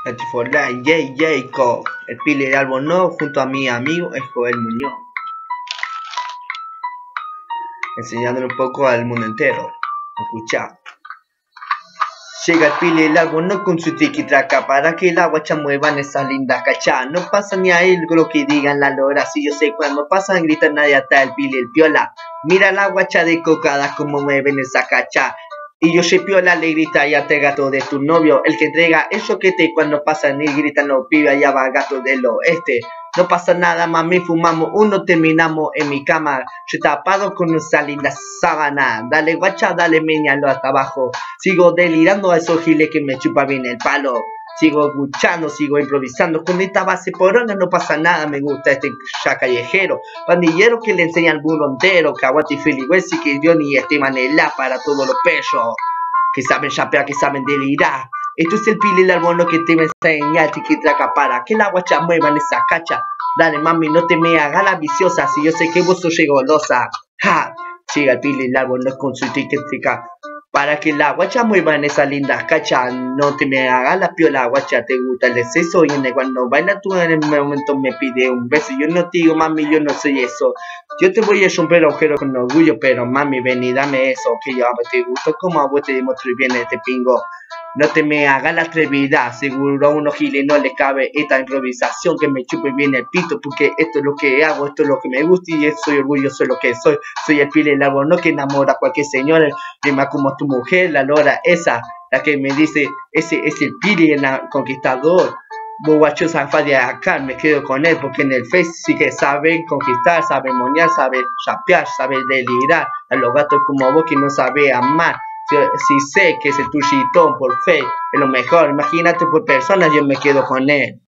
For Life, Jacob, el pile de Albornoz junto a mi amigo Joel Muñoz, enseñándole un poco al mundo entero. Escucha. Llega el pile del Albornoz con su tiki-traca para que la guacha muevan esas lindas cachas. No pasa ni a él lo que digan la lora. Si yo sé cuando pasan gritan nadie hasta el pile el piola. Mira la guacha de cocadas como mueven esa cacha. Y yo soy piola le grita ya te gato de tu novio. El que entrega el soquete cuando pasan y gritan los pibes allá va gato del oeste. No pasa nada mami, fumamos uno, terminamos en mi cama. Yo tapado con esa linda sábana. Dale guacha, dale meñalo hasta abajo. Sigo delirando a esos giles que me chupa bien el palo. Sigo escuchando, sigo improvisando. Con esta base porona no pasa nada. Me gusta este ya callejero. Pandillero que le enseña al mundo entero. Caguati y Filibuesi que yo ni Manela para todos los pesos. Que saben chapear, que saben delirar. Esto es el pile el Albornoz que te va a enseñar tiki-traca para que la guacha muevan esa cacha. Dale mami, no te me hagas la viciosa, si yo sé que vos sos golosa. Ja, llega el pile el Albornoz con su tiki-traca para que la guacha muevan esa linda cacha. No te me hagas la piola guacha, te gusta el exceso. Y cuando baila tú en el momento me pide un beso. Yo no te digo mami, yo no soy eso. Yo te voy a romper agujeros con orgullo, pero mami ven y dame eso. Que yo a vos te gusto como a vos te demuestro y bien este pingo. No te me hagas la atrevida, seguro a unos giles no le cabe esta improvisación. Que me chupe bien el pito, porque esto es lo que hago, esto es lo que me gusta y soy orgulloso de lo que soy. Soy el pile del Albornoz que enamora a cualquier señora, y más como tu mujer, la lora esa, la que me dice, ese es el pile conquistador. Guacho zafa de acá, me quedo con él, porque en el Face sí que saben conquistar, saben moñar, saben chapear, saben delirar. A los gatos como vos que no sabe amar. Si sé que ese tuchitón por fe es lo mejor, imagínate por personas, yo me quedo con él.